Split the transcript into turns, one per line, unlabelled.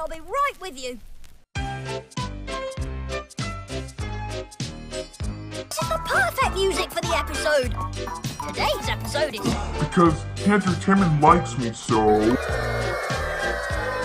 I'll be right with you. This is the perfect music for the episode. Today's episode is...
Because Cantor Timon likes me so...